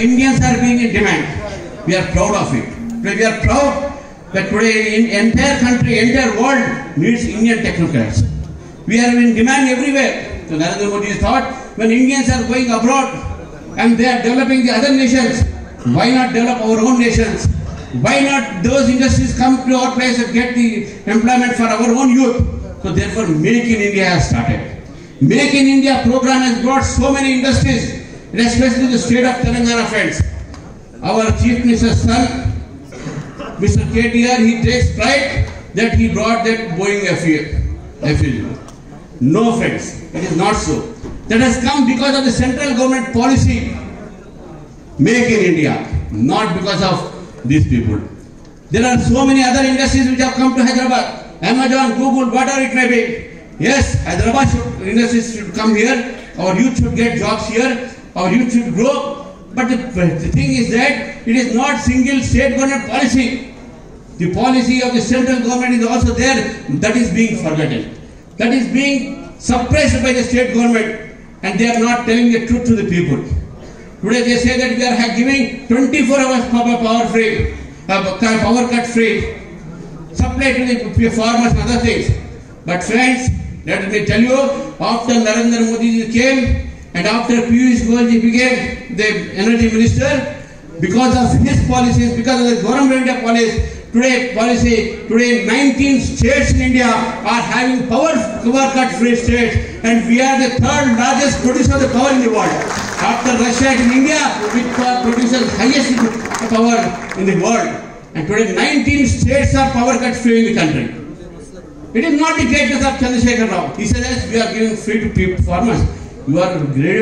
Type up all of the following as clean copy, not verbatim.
Indians are being in demand. We are proud of it. We are proud that today in entire country, entire world needs Indian technocrats. We are in demand everywhere. So Narendra Modi thought, when Indians are going abroad and they are developing the other nations, why not develop our own nations? Why not those industries come to our place and get the employment for our own youth? So therefore, Make in India has started. Make in India program has brought so many industries, especially the state of Telangana, friends. Our Chief Minister's son, Mr. KTR, he takes pride that he brought that Boeing FU. No, friends, it is not so. That has come because of the central government policy, Make in India, not because of these people. There are so many other industries which have come to Hyderabad. Amazon, Google, whatever it may be. Yes, Hyderabad industries should come here. Our youth should get jobs here. Our youth should grow. But the thing is that it is not single state government policy. The policy of the central government is also there. That is being forgotten. That is being suppressed by the state government, and they are not telling the truth to the people. Today they say that we are giving 24 hours power cut free, supply to the farmers and other things. But friends, let me tell you, after Narendra Modi came and after Piyush Goyal became the energy minister, because of his policies, because of the government policies, today 19 states in India are having power cut free states, and we are the third largest producer of the power in the world. After Russia and India, which produces highest power in the world. And today 19 states are power cut free in the country. It is not the greatness of Chandrasekhar Rao. He says, yes, we are giving free to people, farmers. You are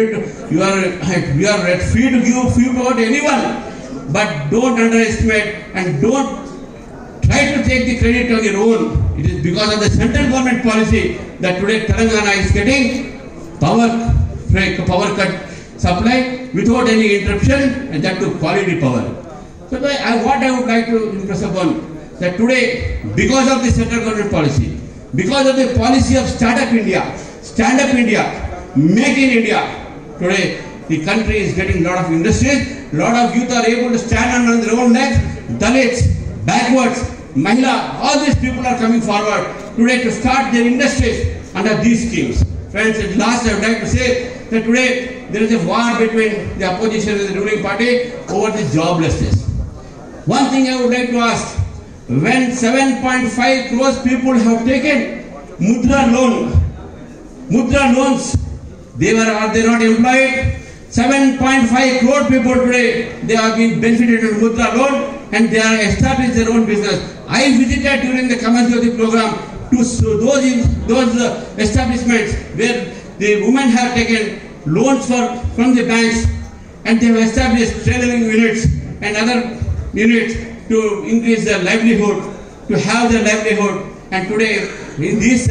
free to give free power to anyone. But don't underestimate and don't try to take the credit on your own. It is because of the central government policy that today Telangana is getting power cut supply without any interruption, and that to quality power. So what I would like to impress upon that today, because of the central government policy, because of the policy of Startup India, Stand Up India, Make in India, today the country is getting a lot of industries, a lot of youth are able to stand on their own legs, Dalits, backwards, Mahila, all these people are coming forward today to start their industries under these schemes. Friends, at last I would like to say that today there is a war between the opposition and the ruling party over the joblessness. One thing I would like to ask, when 7.5 crores people have taken Mudra loans, are they not employed? 7.5 crore people today, they have been benefited of Mudra loan and they are established their own business. I visited during the Kamal program to those establishments where the women have taken loans from the banks, and they have established tailoring units and other units to increase their livelihood, to have their livelihood. And today, in these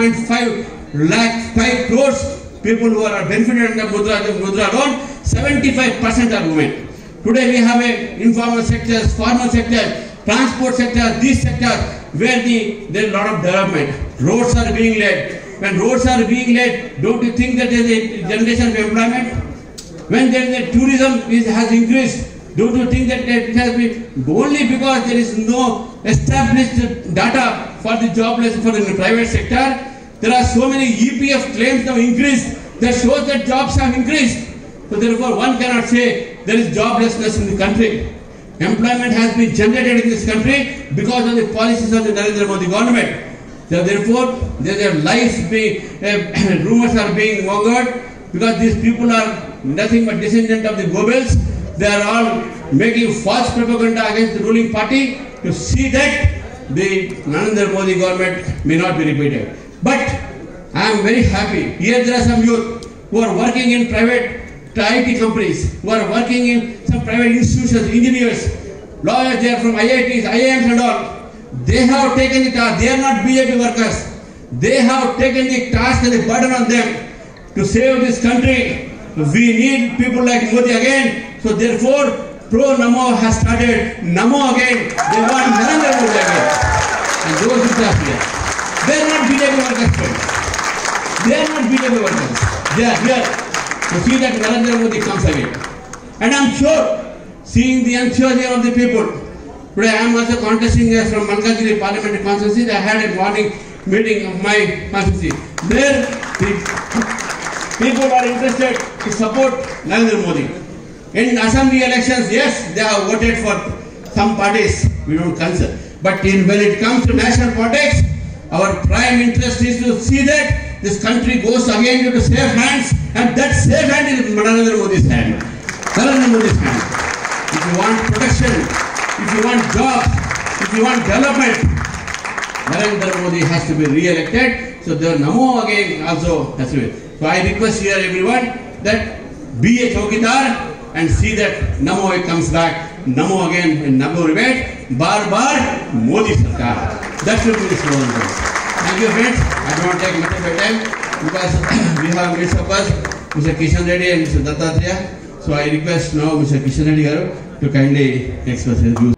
7.5 crores people who are benefited under Mudra loan, 75% are women. Today we have informal sectors, formal sectors, transport sectors, these sectors where there is a lot of development. Roads are being laid. When roads are being laid, don't you think that there is a generation of employment? When there is a tourism has increased, don't you think that it has been only because there is no established data for the jobless for the private sector? There are so many EPF claims now increased that shows that jobs have increased. So therefore one cannot say there is joblessness in the country. Employment has been generated in this country because of the policies of the Narendra Modi government. So therefore their lies rumors are being mongered because these people are nothing but descendant of the Goebbels. They are all making false propaganda against the ruling party to see that the Narendra Modi government may not be repeated. But I am very happy. Here there are some youth who are working in private IT companies, who are working in some private institutions, engineers, lawyers, they are from IITs, IIMs and all. They have taken the task. They are not BJP workers. They have taken the task and the burden on them to save this country. We need people like Modi again. So therefore, Pro Namo has started Namo again. They want Narendra Modi again. And those who are here, they are not BJP workers, friends. They are not BJP workers. They are here to see that Narendra Modi comes again. And I am sure seeing the enthusiasm of the people. Today I am also contesting from Malkajgiri Parliamentary Constituency. I had a morning meeting of my constituency. There the people are interested to support Narendra Modi. In assembly elections, yes, they have voted for some parties, we don't concern. But when it comes to national politics, our prime interest is to see that this country goes again into safe hands, and that safe hand is Narendra Modi's hand. Narendra Modi's hand. If you want protection, if you want jobs, if you want development, Narendra Modi has to be re-elected. So the Namo again also has to be. So I request here everyone that be a chowkidar and see that Namo comes back. Namo again and Namo rebate. Bar bar Modi Sarkar. That should be the slogan. Thank you friends. I don't want to take much of your time because we have midst of us Mr. Kishan Reddy and Mr. Dattatreya. So I request now Mr. Kishan Reddy Garu to kindly express his views.